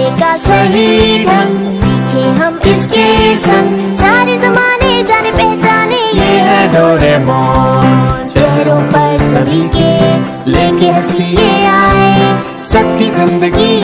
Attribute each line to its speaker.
Speaker 1: का सही ढंग सीखे हम इसके संग। सारे जमाने जाने पहचाने ये है डोरेमोन। चेहरों पर सभी के लेके हंसी ये आए, सबकी जिंदगी